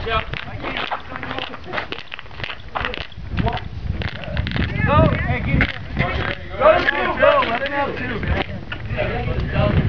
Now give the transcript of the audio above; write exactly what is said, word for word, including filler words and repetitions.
Yeah. Go! Hey, get Go to two, Bill. Let him have two.